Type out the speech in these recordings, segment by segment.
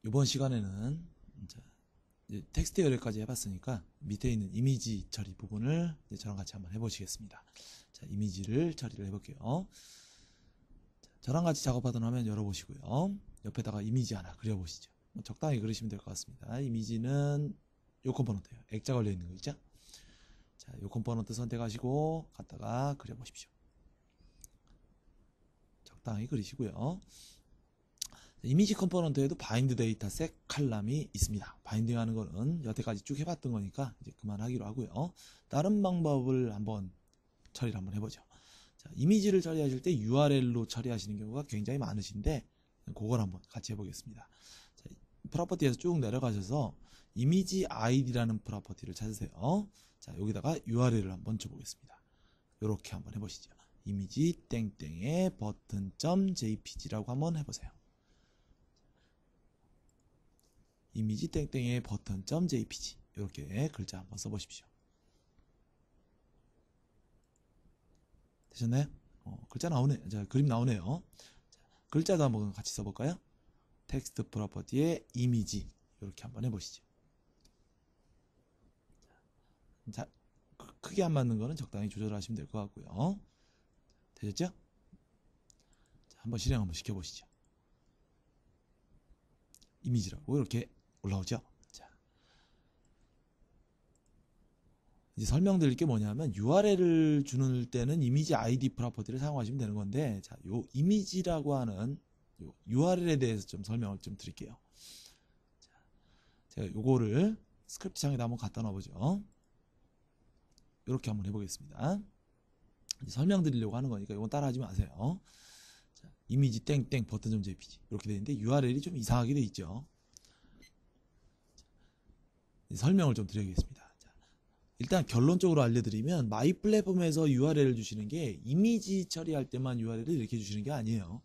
이번 시간에는 이제 텍스트 열애까지 해봤으니까 밑에 있는 이미지 처리 부분을 이제 저랑 같이 한번 해보시겠습니다. 자, 이미지를 처리를 해볼게요. 자, 저랑 같이 작업하던 화면 열어보시고요. 옆에다가 이미지 하나 그려보시죠. 적당히 그리시면 될 것 같습니다. 이미지는 요 컴포넌트예요. 액자 걸려 있는 거 있죠? 자, 요 컴포넌트 선택하시고 갖다가 그려보십시오. 적당히 그리시고요. 이미지 컴포넌트에도 바인드 데이터 셋 칼럼이 있습니다. 바인딩 하는 거는 여태까지 쭉 해봤던 거니까 이제 그만하기로 하고요. 다른 방법을 한번 처리를 한번 해보죠. 자, 이미지를 처리하실 때 URL로 처리하시는 경우가 굉장히 많으신데 그걸 한번 같이 해보겠습니다. 자, 프로퍼티에서 쭉 내려가셔서 이미지 id라는 프로퍼티를 찾으세요. 자, 여기다가 URL을 한번 줘보겠습니다. 이렇게 한번 해보시죠. 이미지 땡땡의 버튼.jpg라고 한번 해보세요. 이미지 땡땡의 버튼.jpg 이렇게 글자 한번 써보십시오. 되셨나요? 글자 나오네. 자, 그림 나오네요. 자, 글자도 한번 같이 써볼까요? 텍스트 프로퍼티의 이미지 이렇게 한번 해보시죠. 자, 크게 안 맞는 거는 적당히 조절하시면 될 것 같고요. 되셨죠? 자, 한번 실행 한번 시켜보시죠. 이미지라고 이렇게 올라오죠. 자, 이제 설명드릴 게 뭐냐면 URL을 주는 때는 이미지 ID 프로퍼티를 사용하시면 되는 건데, 자, 요 이미지라고 하는 요 URL에 대해서 좀 설명을 좀 드릴게요. 자, 제가 요거를 스크립트 창에다 한번 갖다 놔보죠. 이렇게 한번 해보겠습니다. 이제 설명드리려고 하는 거니까 이건 따라하지 마세요. 자, 이미지 땡땡 버튼.jpg 이렇게 되어 있는데 URL이 좀 이상하게 되어 있죠. 설명을 좀 드리겠습니다. 자, 일단 결론적으로 알려드리면 마이 플랫폼에서 URL을 주시는 게 이미지 처리할 때만 URL을 이렇게 주시는 게 아니에요.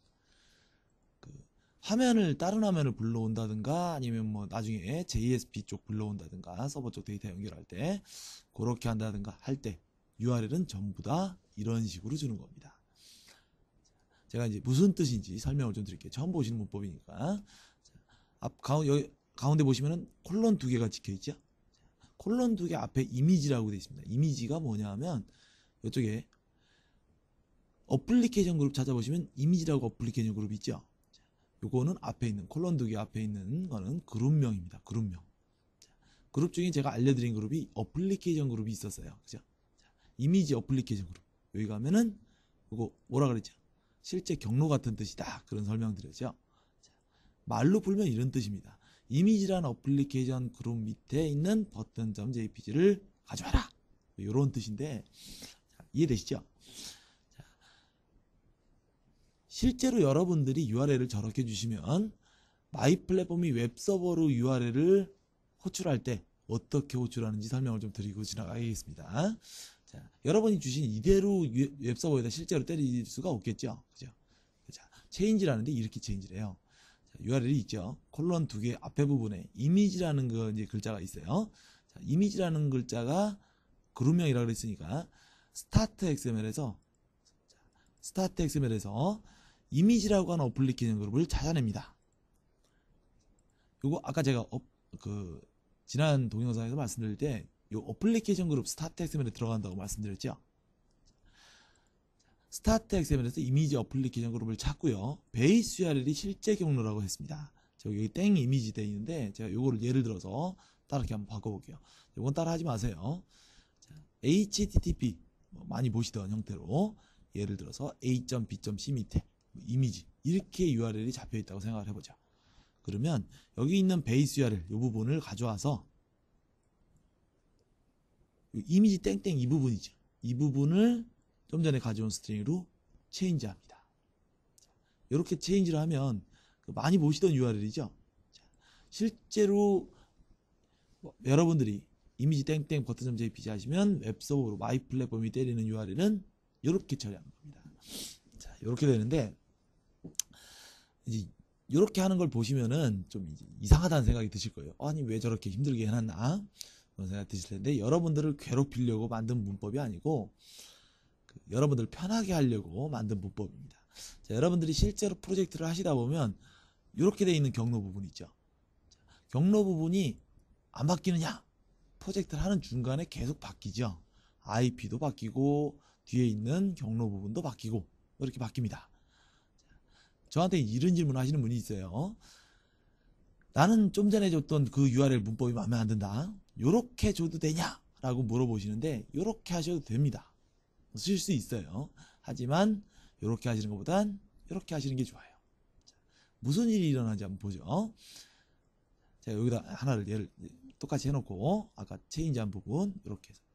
화면을 다른 화면을 불러온다든가 아니면 뭐 나중에 JSP 쪽 불러온다든가 서버 쪽 데이터 연결할 때 그렇게 한다든가 할 때 URL은 전부 다 이런 식으로 주는 겁니다. 제가 이제 무슨 뜻인지 설명을 좀 드릴게요. 처음 보시는 문법이니까. 여기 가운데 보시면은 콜론 2개가 찍혀있죠. 콜론 2개 앞에 이미지라고 되어 있습니다. 이미지가 뭐냐면 이쪽에 어플리케이션 그룹 찾아보시면 이미지라고 어플리케이션 그룹이 있죠. 요거는 앞에 있는 콜론 2개 앞에 있는 거는 그룹명입니다. 그룹명. 그룹 중에 제가 알려드린 그룹이 어플리케이션 그룹이 있었어요. 그죠? 이미지 어플리케이션 그룹. 여기 가면은 요거 뭐라 그랬죠? 실제 경로 같은 뜻이다. 그런 설명 드렸죠. 말로 풀면 이런 뜻입니다. 이미지라는 어플리케이션 그룹 밑에 있는 버튼.jpg를 가져와라. 이런 뜻인데 이해되시죠? 자, 실제로 여러분들이 URL을 저렇게 주시면 마이 플랫폼이 웹서버로 URL을 호출할 때 어떻게 호출하는지 설명을 좀 드리고 지나가겠습니다. 자, 여러분이 주신 이대로 웹서버에다 실제로 때릴 수가 없겠죠. 그죠? 자, 체인지라는데 이렇게 체인지를 해요. URL이 있죠. 콜론 2개 앞에 부분에 이미지라는 거 이제 글자가 있어요. 자, 이미지라는 글자가 그룹명이라고 그랬으니까 스타트 XML에서 이미지라고 하는 어플리케이션 그룹을 찾아냅니다. 요거 아까 제가 지난 동영상에서 말씀드릴 때 요 어플리케이션 그룹 스타트 XML에 들어간다고 말씀드렸죠. 스타트 XML에서 이미지 어플리케이션 그룹을 찾고요. 베이스 URL이 실제 경로라고 했습니다. 여기 땡 이미지 되어 있는데 제가 요거를 예를 들어서 따르게 한번 바꿔볼게요. 요건 따라 하지 마세요. 자, HTTP 많이 보시던 형태로 예를 들어서 A.B.C 밑에 이미지 이렇게 URL이 잡혀 있다고 생각을 해보죠. 그러면 여기 있는 베이스 URL 이 부분을 가져와서 이미지 땡땡 이 부분이죠. 이 부분을 좀 전에 가져온 스트링으로 체인지합니다. 이렇게 체인지를 하면 많이 보시던 URL이죠. 실제로 여러분들이 이미지 땡땡 버튼.jpg 하시면 웹서버로 마이 플랫폼이 때리는 URL은 이렇게 처리하는 겁니다. 자, 이렇게 되는데 이제 이렇게 하는 걸 보시면은 좀 이제 이상하다는 생각이 드실 거예요. 아니 왜 저렇게 힘들게 해놨나 그런 생각이 드실 텐데 여러분들을 괴롭히려고 만든 문법이 아니고 여러분들 편하게 하려고 만든 문법입니다. 자, 여러분들이 실제로 프로젝트를 하시다 보면 이렇게 되어 있는 경로 부분이 있죠. 경로 부분이 안 바뀌느냐? 프로젝트를 하는 중간에 계속 바뀌죠. IP도 바뀌고 뒤에 있는 경로 부분도 바뀌고 이렇게 바뀝니다. 저한테 이런 질문 하시는 분이 있어요. 나는 좀 전에 줬던 그 URL 문법이 마음에 안 든다. 요렇게 줘도 되냐? 라고 물어보시는데 요렇게 하셔도 됩니다. 쓸 수 있어요. 하지만 요렇게 하시는 것보단 요렇게 하시는 게 좋아요. 자, 무슨 일이 일어나는지 한번 보죠. 자, 여기다 하나를 예를 똑같이 해놓고 아까 체인지한 부분 이렇게 해서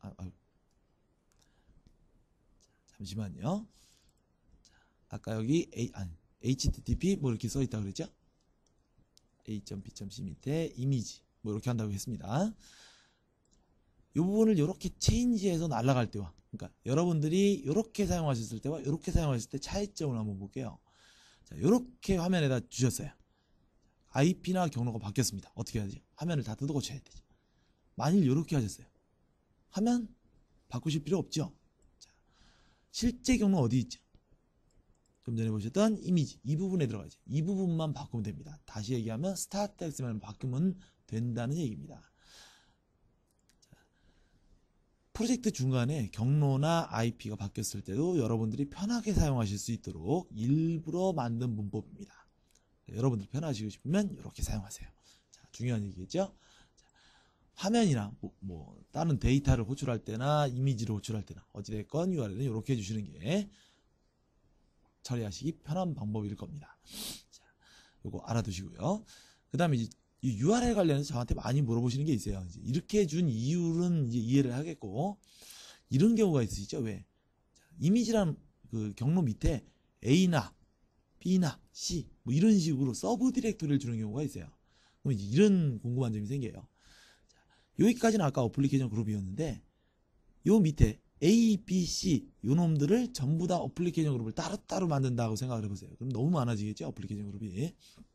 잠시만요. 자, 아까 여기 HTTP 뭐 이렇게 써있다고 그랬죠? A.B.C 밑에 이미지 뭐 이렇게 한다고 했습니다. 이 부분을 이렇게 체인지해서 날아갈 때와, 그러니까 여러분들이 이렇게 사용하셨을 때와 이렇게 사용하셨을 때 차이점을 한번 볼게요. 자, 이렇게 화면에다 주셨어요. IP나 경로가 바뀌었습니다. 어떻게 해야지? 화면을 다 뜯어 고쳐야 되죠. 만일 이렇게 하셨어요. 하면 바꾸실 필요 없죠. 자, 실제 경로 어디 있죠? 좀 전에 보셨던 이미지 이 부분에 들어가죠. 이 부분만 바꾸면 됩니다. 다시 얘기하면 스타트 엑스만 바꾸면 된다는 얘기입니다. 자, 프로젝트 중간에 경로나 IP가 바뀌었을 때도 여러분들이 편하게 사용하실 수 있도록 일부러 만든 문법입니다. 여러분들 편하시고 싶으면 이렇게 사용하세요. 자, 중요한 얘기겠죠? 자, 화면이나 뭐 다른 데이터를 호출할 때나 이미지를 호출할 때나 어찌됐건 URL은 이렇게 해주시는 게 처리하시기 편한 방법일 겁니다. 자, 요거 알아두시고요. 그 다음에 이 URL 관련해서 저한테 많이 물어보시는 게 있어요. 이제 이렇게 준 이유는 이제 이해를 하겠고, 이런 경우가 있으시죠? 왜? 자, 이미지란 그 경로 밑에 A나 B나 C 뭐 이런 식으로 서브 디렉토리를 주는 경우가 있어요. 그럼 이제 이런 궁금한 점이 생겨요. 자, 여기까지는 아까 어플리케이션 그룹이었는데 요 밑에 A, B, C 요 놈들을 전부 다 어플리케이션 그룹을 따로따로 만든다고 생각을 해보세요. 그럼 너무 많아지겠죠? 어플리케이션 그룹이.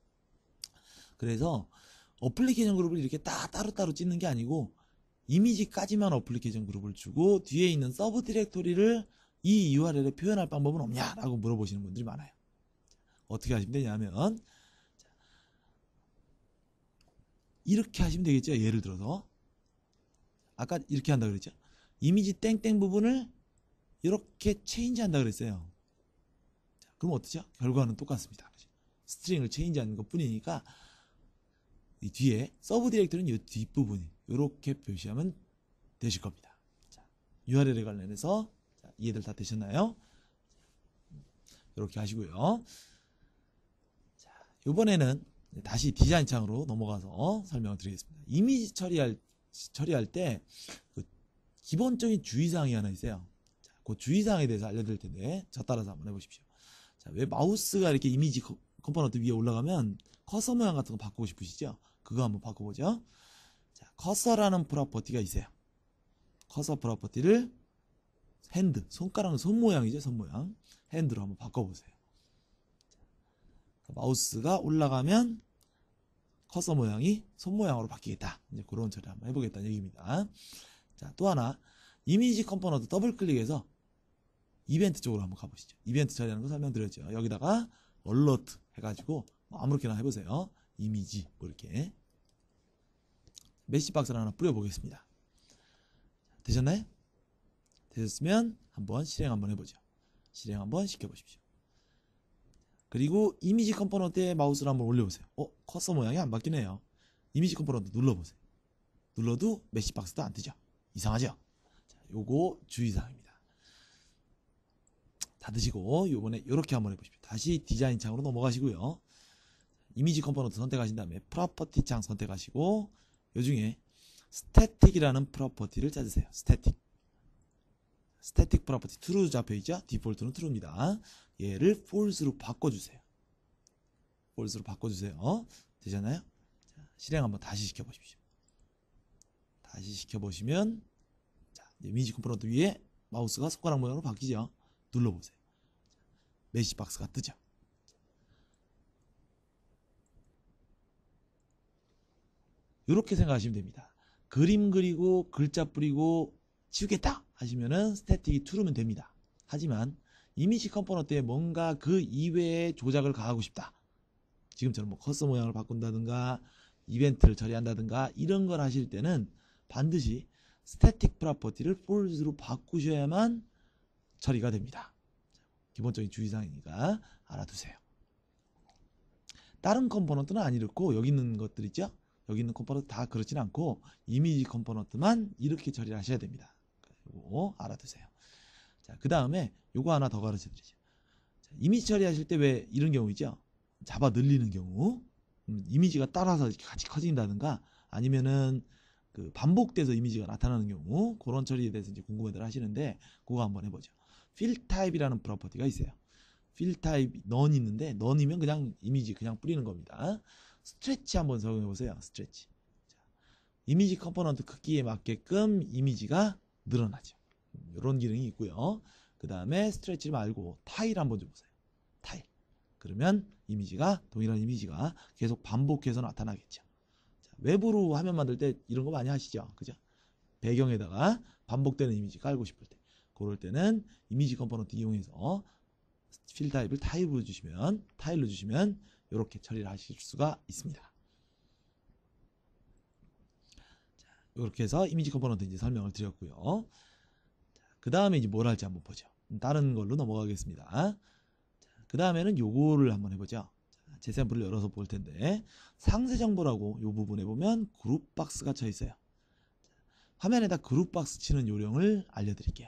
그래서 어플리케이션 그룹을 이렇게 따로따로 찢는 게 아니고 이미지까지만 어플리케이션 그룹을 주고 뒤에 있는 서브 디렉토리를 이 URL에 표현할 방법은 없냐라고 물어보시는 분들이 많아요. 어떻게 하시면 되냐면 이렇게 하시면 되겠죠. 예를 들어서 아까 이렇게 한다 그랬죠. 이미지 땡땡 부분을 이렇게 체인지 한다 그랬어요. 자, 그럼 어떠죠? 결과는 똑같습니다. 스트링을 체인지 하는 것 뿐이니까 이 뒤에 서브 디렉토리는 이 뒷부분이 이렇게 표시하면 되실 겁니다. 자, URL에 관련해서 자, 이해들 다 되셨나요? 이렇게 하시고요. 자, 이번에는 다시 디자인 창으로 넘어가서 설명을 드리겠습니다. 이미지 처리할 때 그 기본적인 주의사항이 하나 있어요. 자, 그 주의사항에 대해서 알려드릴 텐데 저 따라서 한번 해보십시오. 자, 왜 마우스가 이렇게 이미지 컴포넌트 위에 올라가면 커서 모양 같은 거 바꾸고 싶으시죠? 그거 한번 바꿔보죠. 자, 커서라는 프로퍼티가 있어요. 커서 프로퍼티를 핸드, 손가락은 손 모양이죠. 손 모양. 핸드로 한번 바꿔보세요. 자, 마우스가 올라가면 커서 모양이 손 모양으로 바뀌겠다. 이제 그런 처리 한번 해보겠다는 얘기입니다. 자, 또 하나 이미지 컴포넌트 더블 클릭해서 이벤트 쪽으로 한번 가보시죠. 이벤트 처리하는 거 설명드렸죠. 여기다가 얼러트 해가지고 뭐 아무렇게나 해보세요. 이미지 뭐 이렇게 메시박스를 하나 뿌려보겠습니다. 되셨나요? 되셨으면 한번 실행 한번 해보죠. 실행 한번 시켜보십시오. 그리고 이미지 컴포넌트에 마우스를 한번 올려보세요. 커서 모양이 안 바뀌네요. 이미지 컴포넌트 눌러보세요. 눌러도 메시박스도 안 뜨죠. 이상하죠? 자, 요거 주의사항입니다. 닫으시고 요번에 이렇게 한번 해보십시오. 다시 디자인 창으로 넘어가시고요. 이미지 컴포넌트 선택하신 다음에 프로퍼티 창 선택하시고 요중에 스태틱이라는 프로퍼티를 찾으세요. 스태틱 프로퍼티 true 잡혀있죠? 디폴트는 true입니다. 얘를 false로 바꿔주세요. false로 바꿔주세요. 되셨나요? 자, 실행 한번 다시 시켜보십시오. 다시 시켜보시면 자, 이미지 컴포넌트 위에 마우스가 손가락 모양으로 바뀌죠? 눌러보세요. 메시박스가 뜨죠? 이렇게 생각하시면 됩니다. 그림 그리고 글자 뿌리고 치우겠다 하시면은 스태틱이 true면 됩니다. 하지만 이미지 컴포넌트에 뭔가 그 이외의 조작을 가하고 싶다. 지금처럼 뭐 커서 모양을 바꾼다든가 이벤트를 처리한다든가 이런 걸 하실 때는 반드시 스태틱 프로퍼티를 false로 바꾸셔야만 처리가 됩니다. 기본적인 주의사항이니까 알아두세요. 다른 컴포넌트는 안 이렇고 여기 있는 것들 있죠? 여기 있는 컴포넌트 다 그렇진 않고 이미지 컴포넌트만 이렇게 처리를 하셔야 됩니다. 이거 알아두세요. 자, 그 다음에 요거 하나 더 가르쳐 드리죠. 이미지 처리하실 때 왜 이런 경우 있죠? 잡아 늘리는 경우, 이미지가 따라서 같이 커진다든가 아니면은 그 반복돼서 이미지가 나타나는 경우, 그런 처리에 대해서 이제 궁금해들 하시는데 그거 한번 해보죠. fill type이라는 프로퍼티가 있어요. fill type none 있는데 none이면 그냥 이미지 그냥 뿌리는 겁니다. stretch 한번 적용해 보세요. stretch. 자, 이미지 컴포넌트 크기에 맞게끔 이미지가 늘어나죠. 이런 기능이 있고요. 그 다음에 stretch 말고 tile 한번 줘보세요. tile. 그러면 이미지가 동일한 이미지가 계속 반복해서 나타나겠죠. 자, 외부로 화면 만들 때 이런 거 많이 하시죠. 그죠? 배경에다가 반복되는 이미지 깔고 싶을 때 그럴 때는 이미지 컴포넌트 이용해서 필 타입을 타일로 주시면 이렇게 처리를 하실 수가 있습니다. 자, 이렇게 해서 이미지 컴포넌트 이제 설명을 드렸고요. 그 다음에 이제 뭘 할지 한번 보죠. 다른 걸로 넘어가겠습니다. 그 다음에는 요거를 한번 해보죠. 자, 제 샘플을 열어서 볼 텐데 상세 정보라고 요 부분에 보면 그룹 박스가 쳐 있어요. 화면에다 그룹 박스 치는 요령을 알려드릴게요.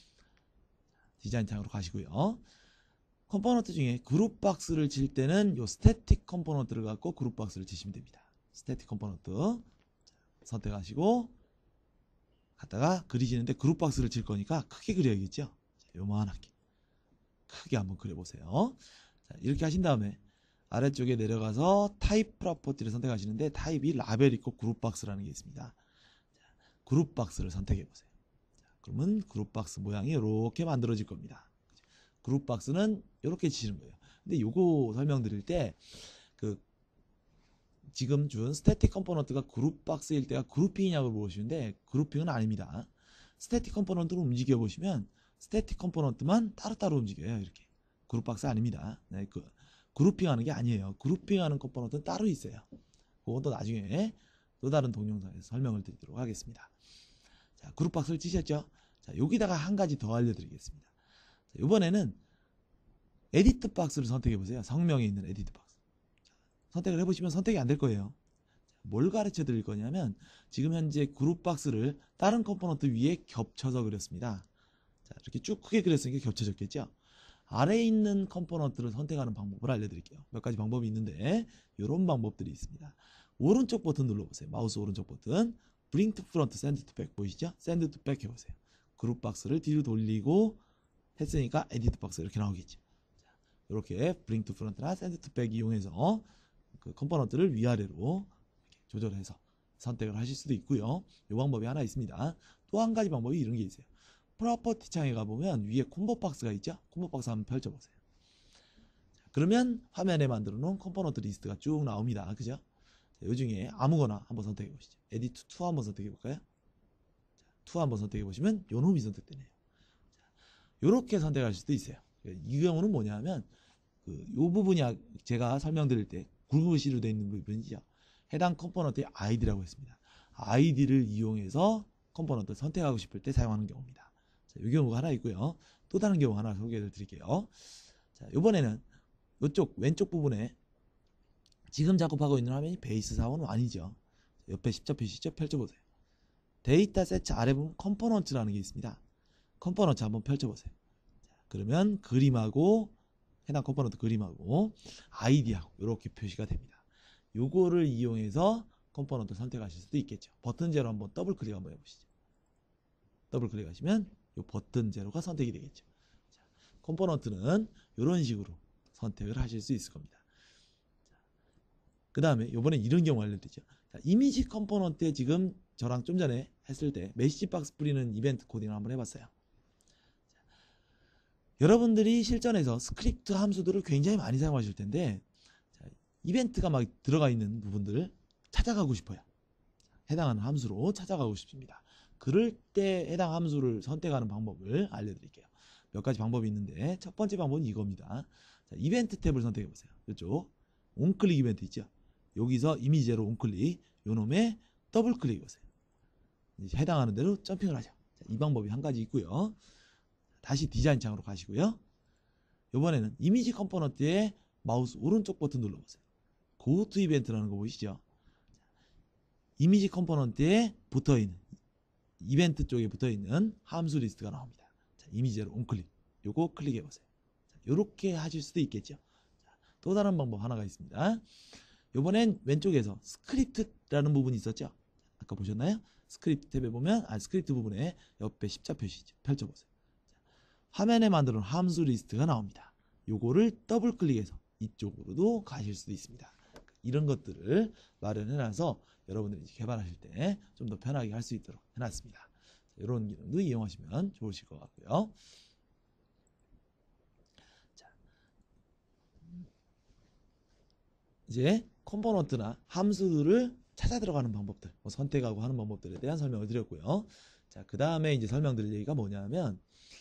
디자인 창으로 가시고요. 컴포넌트 중에 그룹 박스를 칠 때는 요 스태틱 컴포넌트를 갖고 그룹 박스를 치시면 됩니다. 스태틱 컴포넌트 선택하시고 갖다가 그리시는데 그룹 박스를 칠 거니까 크게 그려야겠죠. 요만하게 크게 한번 그려보세요. 자, 이렇게 하신 다음에 아래쪽에 내려가서 타입 프로퍼티를 선택하시는데 타입이 라벨 있고 그룹 박스라는 게 있습니다. 자, 그룹 박스를 선택해 보세요. 그러면 그룹 박스 모양이 이렇게 만들어질 겁니다. 그룹 박스는 이렇게 치시는 거예요. 근데 요거 설명드릴 때 그 지금 준 스태틱 컴포넌트가 그룹 박스일 때가 그룹핑이냐고 물어보시는데 그룹핑은 아닙니다. 스태틱 컴포넌트로 움직여 보시면 스태틱 컴포넌트만 따로따로 움직여요. 이렇게 그룹 박스 아닙니다. 네, 그룹핑하는 게 아니에요. 그룹핑하는 컴포넌트는 따로 있어요. 그건 또 나중에 또 다른 동영상에서 설명을 드리도록 하겠습니다. 자, 그룹 박스를 치셨죠? 자, 여기다가 한 가지 더 알려드리겠습니다. 자, 이번에는 에디트 박스를 선택해 보세요. 성명에 있는 에디트 박스. 자, 선택을 해보시면 선택이 안 될 거예요. 뭘 가르쳐 드릴 거냐면 지금 현재 그룹 박스를 다른 컴포넌트 위에 겹쳐서 그렸습니다. 자, 이렇게 쭉 크게 그렸으니까 겹쳐졌겠죠? 아래에 있는 컴포넌트를 선택하는 방법을 알려드릴게요. 몇 가지 방법이 있는데 이런 방법들이 있습니다. 오른쪽 버튼 눌러보세요. 마우스 오른쪽 버튼 Bring to Front, Send to Back 보이시죠? Send to Back 해보세요. 그룹 박스를 뒤로 돌리고 했으니까 에디트 박스 이렇게 나오겠죠. 자, 이렇게 Bring to Front나 Send to Back 이용해서 그 컴포넌트를 위아래로 조절해서 선택을 하실 수도 있고요. 이 방법이 하나 있습니다. 또 한 가지 방법이 이런 게 있어요. 프로퍼티 창에 가보면 위에 콤보 박스가 있죠? 콤보 박스 한번 펼쳐보세요. 자, 그러면 화면에 만들어 놓은 컴포넌트 리스트가 쭉 나옵니다. 그죠? 자, 이 중에 아무거나 한번 선택해 보시죠. 에디트 2 한번 선택해 볼까요? 자, 2 한번 선택해 보시면 요 놈이 선택되네요. 이렇게 선택할 수도 있어요. 이 경우는 뭐냐면 요 부분이 제가 설명드릴 때 굵은 글씨로 되어 있는 부분이죠. 해당 컴포넌트의 아이디라고 했습니다. 아이디를 이용해서 컴포넌트를 선택하고 싶을 때 사용하는 경우입니다. 자, 이 경우가 하나 있고요. 또 다른 경우 하나 소개해 드릴게요. 자, 이번에는 이쪽 왼쪽 부분에 지금 작업하고 있는 화면이 베이스 사원은 아니죠. 옆에 십자 표시죠? 펼쳐보세요. 데이터 세트 아래 보면 컴포넌트라는 게 있습니다. 컴포넌트 한번 펼쳐보세요. 자, 그러면 그림하고 해당 컴포넌트 그림하고 아이디하고 이렇게 표시가 됩니다. 요거를 이용해서 컴포넌트 선택하실 수도 있겠죠. 버튼 제로 한번 더블 클릭 한번 해보시죠. 더블 클릭하시면 요 버튼 제로가 선택이 되겠죠. 자, 컴포넌트는 이런 식으로 선택을 하실 수 있을 겁니다. 그 다음에 요번에 이런 경우 알려드리죠. 자, 이미지 컴포넌트에 지금 저랑 좀 전에 했을 때 메시지 박스 뿌리는 이벤트 코딩을 한번 해봤어요. 자, 여러분들이 실전에서 스크립트 함수들을 굉장히 많이 사용하실 텐데 자, 이벤트가 막 들어가 있는 부분들을 찾아가고 싶어요. 해당하는 함수로 찾아가고 싶습니다. 그럴 때 해당 함수를 선택하는 방법을 알려드릴게요. 몇 가지 방법이 있는데 첫 번째 방법은 이겁니다. 자, 이벤트 탭을 선택해 보세요. 이쪽 온클릭 이벤트 있죠. 여기서 이미지 제로 온클릭, 요놈에 더블 클릭해 보세요. 해당하는 대로 점핑을 하죠. 자, 이 방법이 한 가지 있고요. 다시 디자인 창으로 가시고요. 이번에는 이미지 컴포넌트에 마우스 오른쪽 버튼 눌러보세요. Go to 이벤트라는 거 보이시죠? 이미지 컴포넌트에 붙어있는, 이벤트 쪽에 붙어있는 함수 리스트가 나옵니다. 자, 이미지 제로 온클릭, 요거 클릭해 보세요. 요렇게 하실 수도 있겠죠. 자, 또 다른 방법 하나가 있습니다. 요번엔 왼쪽에서 스크립트라는 부분이 있었죠. 아까 보셨나요? 스크립트 탭에 보면 스크립트 부분에 옆에 십자 표시죠. 펼쳐보세요. 화면에 만들어 놓은 함수 리스트가 나옵니다. 요거를 더블 클릭해서 이쪽으로도 가실 수도 있습니다. 이런 것들을 마련해놔서 여러분들이 개발하실 때 좀 더 편하게 할 수 있도록 해놨습니다. 이런 기능도 이용하시면 좋으실 것 같고요. 자, 이제 컴포넌트나 함수들을 찾아 들어가는 방법들, 선택하고 하는 방법들에 대한 설명을 드렸고요. 자, 그 다음에 이제 설명드릴 얘기가 뭐냐면,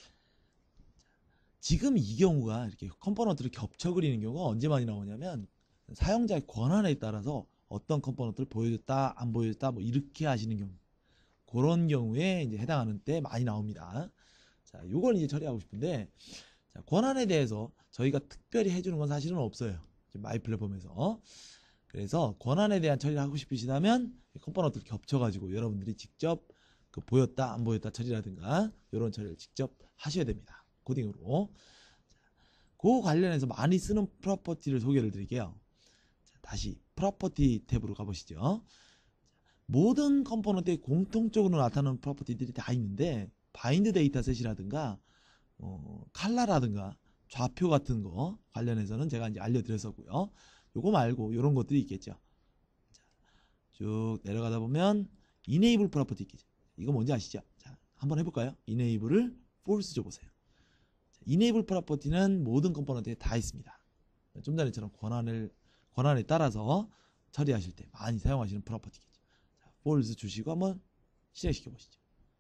지금 이 경우가 이렇게 컴포넌트를 겹쳐 그리는 경우가 언제 많이 나오냐면, 사용자의 권한에 따라서 어떤 컴포넌트를 보여줬다, 안 보여줬다, 뭐 이렇게 하시는 경우, 그런 경우에 이제 해당하는 때 많이 나옵니다. 자, 요걸 이제 처리하고 싶은데, 자, 권한에 대해서 저희가 특별히 해주는 건 사실은 없어요. 마이 플랫폼에서. 그래서 권한에 대한 처리를 하고 싶으시다면 컴포넌트를 겹쳐가지고 여러분들이 직접 그 보였다 안 보였다 처리라든가 이런 처리를 직접 하셔야 됩니다. 코딩으로. 그 관련해서 많이 쓰는 프로퍼티를 소개를 드릴게요. 자, 다시 프로퍼티 탭으로 가보시죠. 모든 컴포넌트에 공통적으로 나타나는 프로퍼티들이 다 있는데, 바인드 데이터셋이라든가 칼라라든가 좌표 같은 거 관련해서는 제가 이제 알려드렸었고요. 요거 말고 이런 것들이 있겠죠. 자, 쭉 내려가다 보면 enable 프로퍼티 있겠죠. 이거 뭔지 아시죠? 자, 한번 해볼까요? enable을 false 줘보세요. 자, enable 프로퍼티는 모든 컴포넌트에 다 있습니다. 좀 전에처럼 권한에 따라서 처리하실 때 많이 사용하시는 프로퍼티겠죠. 자, false 주시고 한번 실행시켜 보시죠.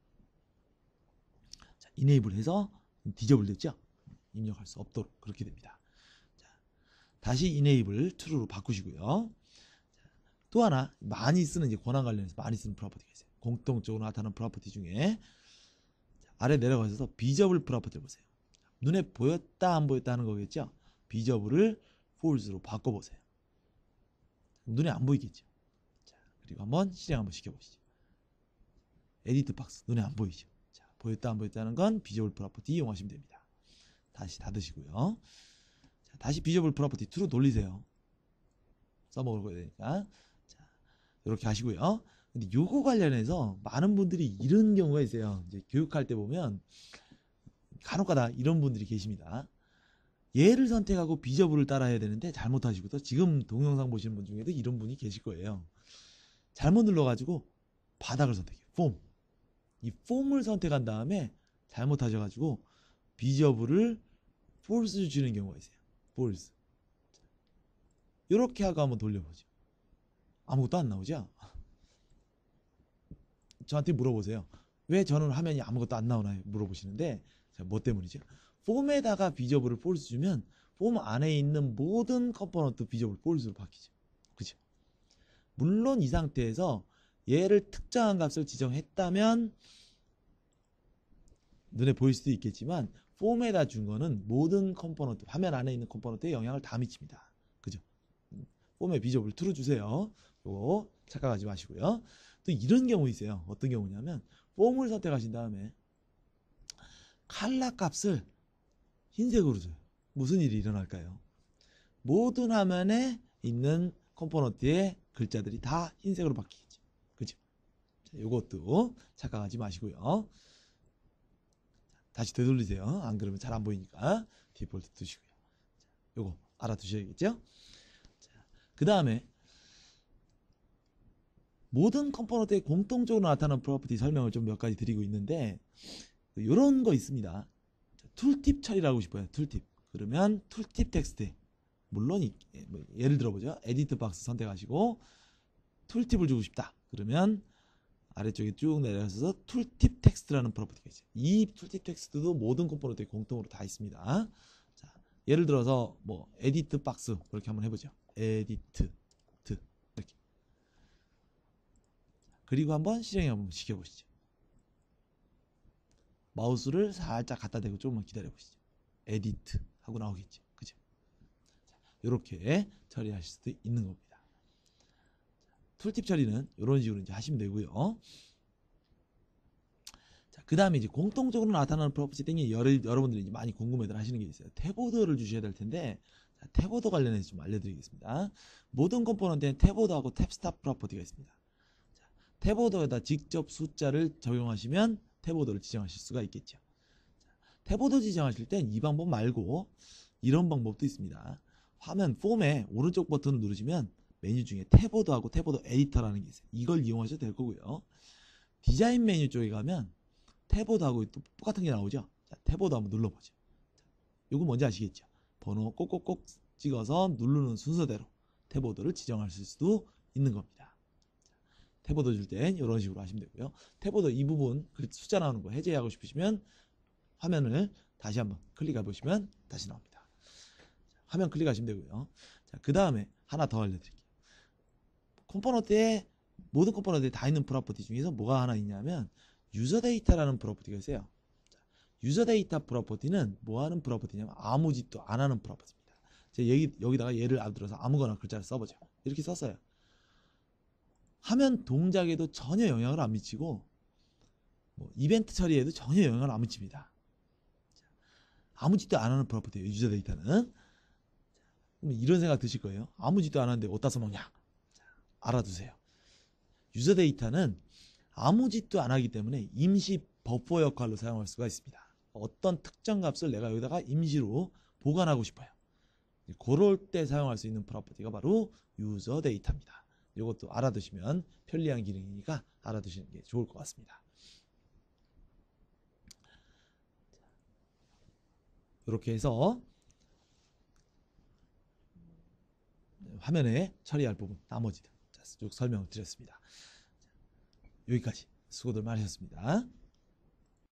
자, enable 해서 디저블 됐죠? 입력할 수 없도록 그렇게 됩니다. 다시 enable true로 바꾸시고요. 또 하나 많이 쓰는 이제 권한 관련해서 많이 쓰는 프로퍼티가 있어요. 공통적으로 나타나는 프로퍼티 중에 아래 내려가셔서 비저블 프로퍼티 보세요. 눈에 보였다 안 보였다 하는 거겠죠. 비저블을 false로 바꿔보세요. 눈에 안 보이겠죠. 자, 그리고 한번 실행 한번 시켜보시죠. 에디트 박스 눈에 안 보이죠. 자, 보였다 안 보였다는 건 비저블 프로퍼티 이용하시면 됩니다. 다시 닫으시고요. 다시 비저블 프로퍼티 2로 돌리세요. 써먹을 거야 되니까. 자, 이렇게 하시고요. 근데 요거 관련해서 많은 분들이 이런 경우가 있어요. 이제 교육할 때 보면 간혹가다 이런 분들이 계십니다. 얘를 선택하고 비저블을 따라 해야 되는데 잘못하시고서 지금 동영상 보시는 분 중에도 이런 분이 계실 거예요. 잘못 눌러가지고 바닥을 선택해요. 폼. 이 폼을 선택한 다음에 잘못하셔가지고 비저블을 false 주는 경우가 있어요. false. 이렇게 하고 한번 돌려보죠. 아무것도 안 나오죠? 저한테 물어보세요. 왜 저는 화면이 아무것도 안 나오나요? 물어보시는데, 뭐 때문이죠? 폼에다가 비저블을 false 주면 폼 안에 있는 모든 컴포넌트 비저블 false로 바뀌죠. 그죠? 물론 이 상태에서 얘를 특정한 값을 지정했다면 눈에 보일 수도 있겠지만, 폼에다 준 거는 모든 컴포넌트, 화면 안에 있는 컴포넌트에 영향을 다 미칩니다. 그죠? 폼에 비저블 true 주세요. 요거 착각하지 마시고요. 또 이런 경우 있어요. 어떤 경우냐면 폼을 선택하신 다음에 칼라 값을 흰색으로 줘요. 무슨 일이 일어날까요? 모든 화면에 있는 컴포넌트의 글자들이 다 흰색으로 바뀌겠죠. 그죠? 자, 요것도 착각하지 마시고요. 다시 되돌리세요. 안 그러면 잘 안 보이니까 디폴트 두시고요. 자, 요거 알아두셔야겠죠? 그 다음에 모든 컴포넌트에 공통적으로 나타나는 프로퍼티 설명을 좀 몇 가지 드리고 있는데, 요런 거 있습니다. 툴팁 처리를 하고 싶어요. 툴팁. 그러면 툴팁 텍스트, 물론 예를 들어보죠. 에디트 박스 선택하시고 툴팁을 주고 싶다. 그러면 아래쪽에 쭉 내려서 툴팁 텍스트라는 프로퍼티가 있어요. 이 툴팁 텍스트도 모든 컴포넌트에 공통으로 다 있습니다. 자, 예를 들어서 뭐 에디트 박스 이렇게 한번 해보죠. 에디트 그리고 한번 실행 한번 시켜보시죠. 마우스를 살짝 갖다 대고 조금만 기다려보시죠. 에디트 하고 나오겠죠. 그죠? 이렇게 처리하실 수도 있는 겁니다. 툴팁 처리는 이런 식으로 이제 하시면 되고요. 그 다음에 이제 공통적으로 나타나는 프로퍼티 등이 여러분들이 이제 많이 궁금해들 하시는 게 있어요. 탭오더를 주셔야 될 텐데, 자, 탭오더 관련해서 좀 알려드리겠습니다. 모든 컴포넌트에는 탭오더하고 탭스탑 프로퍼티가 있습니다. 자, 탭오더에다 직접 숫자를 적용하시면 탭오더를 지정하실 수가 있겠죠. 자, 탭오더 지정하실 땐 이 방법 말고 이런 방법도 있습니다. 화면 폼에 오른쪽 버튼을 누르시면 메뉴 중에 탭오더하고 탭오더 에디터라는 게 있어요. 이걸 이용하셔도 될 거고요. 디자인 메뉴 쪽에 가면 탭오더하고 또 똑같은 게 나오죠. 자, 탭오더 한번 눌러보죠. 이거 뭔지 아시겠죠? 번호 꼭꼭꼭 찍어서 누르는 순서대로 탭오더를 지정하실 수도 있는 겁니다. 탭오더 줄 땐 이런 식으로 하시면 되고요. 탭오더 이 부분 숫자 나오는 거 해제하고 싶으시면 화면을 다시 한번 클릭해 보시면 다시 나옵니다. 화면 클릭하시면 되고요. 자, 그 다음에 하나 더 알려드릴게요. 컴포넌트에 모든 컴포넌트에 다 있는 프로퍼티 중에서 뭐가 하나 있냐면 유저 데이터라는 프로퍼티가 있어요. 유저 데이터 프로퍼티는 뭐 하는 프로퍼티냐면 아무 짓도 안 하는 프로퍼티입니다. 제가 여기다가 예를 들어서 아무거나 글자를 써보죠. 이렇게 썼어요. 화면 동작에도 전혀 영향을 안 미치고 뭐 이벤트 처리에도 전혀 영향을 안 미칩니다. 아무 짓도 안 하는 프로퍼티예요. 유저 데이터는. 그럼 이런 생각 드실 거예요. 아무 짓도 안 하는데 어디다 써먹냐? 알아두세요. 유저 데이터는 아무 짓도 안 하기 때문에 임시 버퍼 역할로 사용할 수가 있습니다. 어떤 특정 값을 내가 여기다가 임시로 보관하고 싶어요. 그럴 때 사용할 수 있는 프로퍼티가 바로 유저 데이터입니다. 이것도 알아두시면 편리한 기능이니까 알아두시는 게 좋을 것 같습니다. 이렇게 해서 화면에 처리할 부분 나머지도 쭉 설명을 드렸습니다. 여기까지 수고들 많으셨습니다.